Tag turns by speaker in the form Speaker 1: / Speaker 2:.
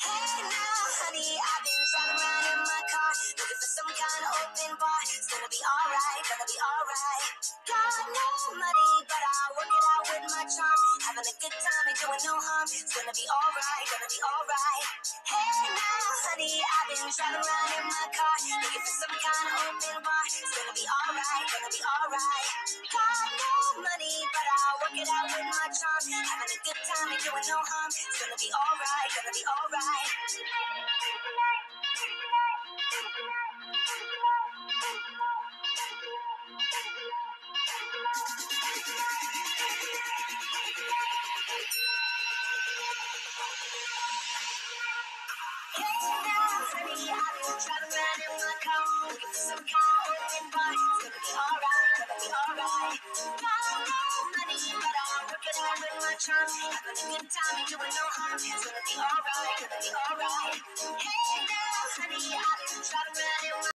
Speaker 1: Hey now, honey, I've been driving around in my car, looking for some kind of open bar. It's gonna be alright, gonna be alright. Got no money, but I'll work it out with my charm. Having a good time and doing no harm. It's gonna be alright, gonna be alright. Hey now, honey, I've been driving around in my car, looking for some kind of open bar. It's gonna be alright, gonna be alright. Got no money, but I'll work it out with my charm. Having a good time and doing no harm. It's gonna be alright, gonna be alright. Honey, I've been driving around in my car, looking for some kind of open bar. It's gonna be alright, gonna be alright. Got no money, but I'll work it out with my charm. Having a good time and doing no harm. It's gonna be alright, gonna be alright. Hey now, honey, I've been driving around